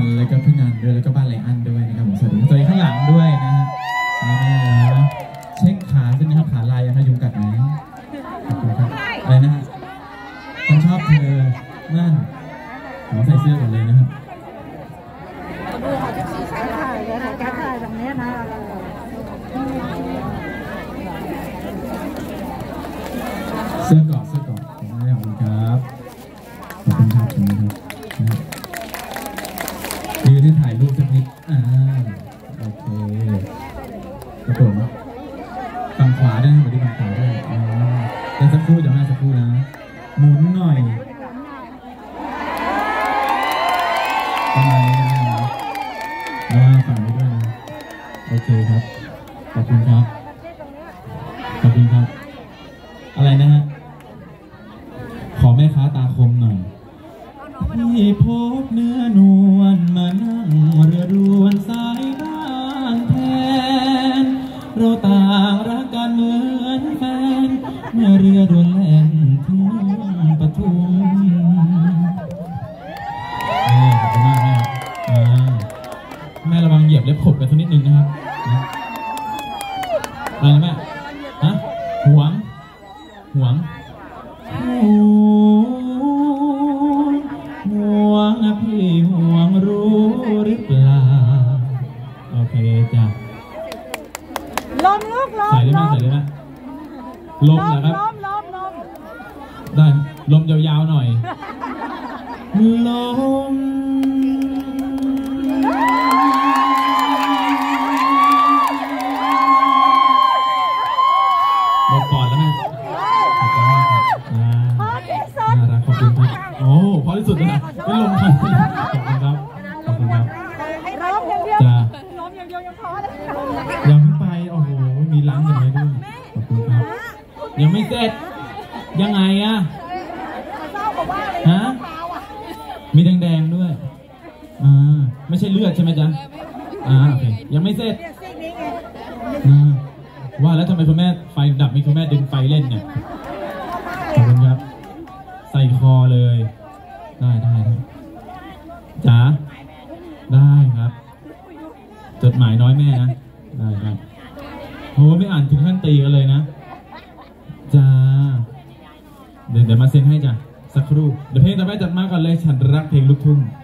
นแล้วก็พี่นันด้วยแล้วก็บ้านไลอันด้วยนะครับผมสวัสดีข้างหลังด้วยนะฮะเช็คขาใช่ไหมครับขาลายยังยุงกัดไหมขอบคุณครับอะไรนะฮะฉันชอบเธอนั่นขอใส่เสื้อก่อนเลยนะครับเสื้อก่อนขอบคุณครับขอบคุณครับยืนให้ถ่ายรูปสักนิดโอเคครับผมฝั่งขวาด้วยสวัสดีฝั่งขวาด้วยเดี๋ยวสักครู่เดี๋ยวมาสักครู่นะหมุนหน่อยประมาณนี้นะแล้วฝั่งนี้ด้วยนะโอเคครับขอบคุณครับอะไรนะฮะขอแม่ค้าตาคมหน่อยพี่พบเนื้อนวลมานั่งเรือรวนสายบ้านแทนเราต่างรักกันเหมือนแฟนเมื่อเรือด่วนแล่นถึงปทุมขอบคุณมากแม่ระวังเหยียบเล็บขบกันสักนิดนึงนะครับอะไรนะแม่ฮะหวงนะพี่ห่วงรู้หรือเปล่าโอเคจ้ะลมใส่ได้ไหมลมเหรอครับได้ลมยาวๆหน่อยลมหมดปอดแล้วนะขอบคุณมากครับน่ารักขอบคุณครับโอ้พอที่สุดเลยนะเป็นลมขอบคุณครับจ้ายังพอเลยยังไม่ไปโอ้โหมีล้างกันไหมด้วยขอบคุณครับยังไม่เสร็จยังไงอะฮะมีแดงๆด้วยไม่ใช่เลือดใช่ไหมจ๊ะโอเคยังไม่เสร็จว่าแล้วทำไมคุณแม่ไฟดับมีคุณแม่ดึงไฟเล่นเนี่ยขอบคุณครับใส่คอเลยได้จ๋าได้ครับจดหมายน้อยแม่นะได้ครับโหไม่อ่านถึงขั้นตีกันเลยนะจ้าเดี๋ยวมาเซ็นให้จ้ะสักครู่เดี๋ยวเพลงต่อไปจัดมาก่อนเลยฉันรักเพลงลูกทุ่ง